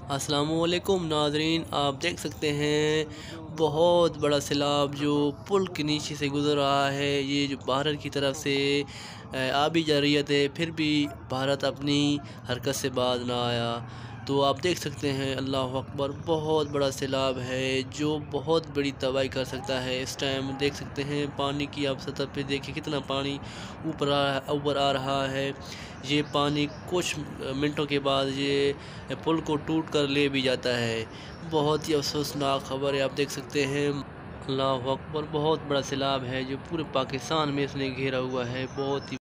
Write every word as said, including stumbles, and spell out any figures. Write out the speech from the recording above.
अस्सलामुअलैकुम नाज़रीन, आप देख सकते हैं बहुत बड़ा सैलाब जो पुल के नीचे से गुज़र रहा है। ये जो भारत की तरफ से आबी जरियत है, फिर भी भारत अपनी हरकत से बाज ना आया। तो आप देख सकते हैं, अल्लाह अकबर, बहुत बड़ा सैलाब है जो बहुत बड़ी तबाही कर सकता है। इस टाइम देख सकते हैं पानी की आप सतह पे देखिए कितना पानी ऊपर आ ऊपर आ रहा है। ये पानी कुछ मिनटों के बाद ये पुल को टूट कर ले भी जाता है। बहुत ही अफसोसनाक खबर है। आप देख सकते हैं, अल्लाह अकबर, बहुत बड़ा सैलाब है जो पूरे पाकिस्तान में इसने घेरा हुआ है। बहुत ही